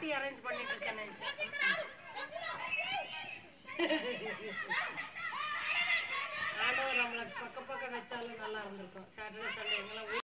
Party arrange பண்ணிட்டு இருக்கேன்னு நினைச்சேன். ஆண்டவர் நம்மளை பக்கம் பக்கம் வச்சாலும் நல்லா இருந்திருக்கும். சாட்டர்டே சண்டே எங்கெல்லாம்